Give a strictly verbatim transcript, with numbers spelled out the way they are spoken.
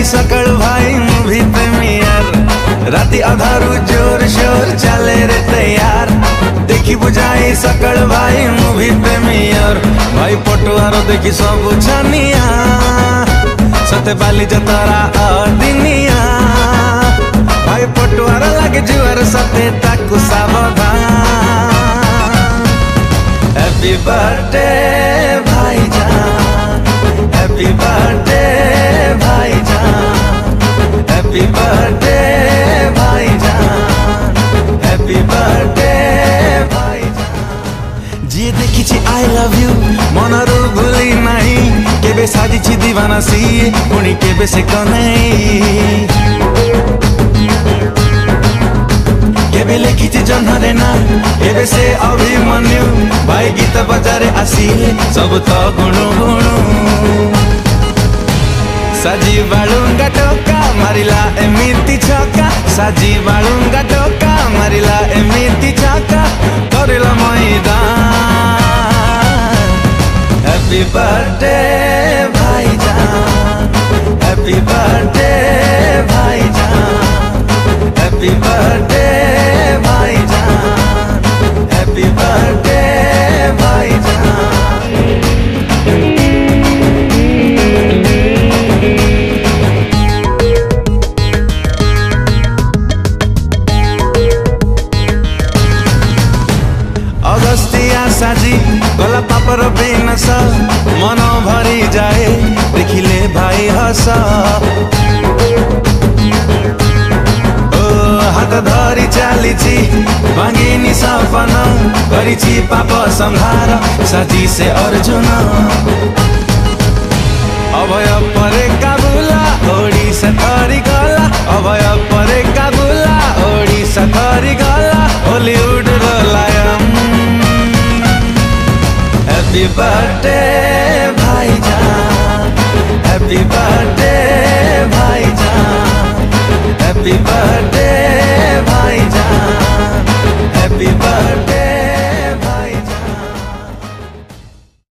बुझाई सकल भाई मूवी प्रीमियर राति अधारू जोर शोर चले रे तैयार देखी बुझाई सकल भाई मूवी प्रीमियर भाई पटुआर देखी सब छानिया सते बाली जतरा अदिनिया भाई पटुआर लगे जुआर सते ताकू सावधान। हैप्पी बर्थडे भाईजान, हैप्पी बर्थडे भाईजान, हैप्पी बर्थडे भाईजान, हैप्पी बर्थडे भाईजान। जी देखी छी आई लव यू मनरू भूली नहीं केबे साजी छी दीवाना सी पुणी केबे से कनै केबे लेखी छी जन्हरे ना केबे से अभिमन्यु भाई गीत बजारे आसिले सब तो गुणु गुणु साजी बालुंगा टोका मारिला एमिति छका साजी बालुंगा टोका मारिला एमिति छका करिला मैदान। हैप्पी बर्थडे भाईजान, हैप्पी बर्थडे भाईजान, हैप्पी बर्थडे भाईजान, हैप्पी बर्थडे भाईजान। अगस्तिया साजी गला पापर बेनस मन भरी जाए देखिले भाई हस ओ हाथ धरी चालीची भांगिनी सपन करिची पाप संहार साजी से अर्जुन अभय परे काबुला ओडिसा थरी गला अभय परे काबुला ओडिसा थरी गला हॉलीवुड रो लायम। Happy birthday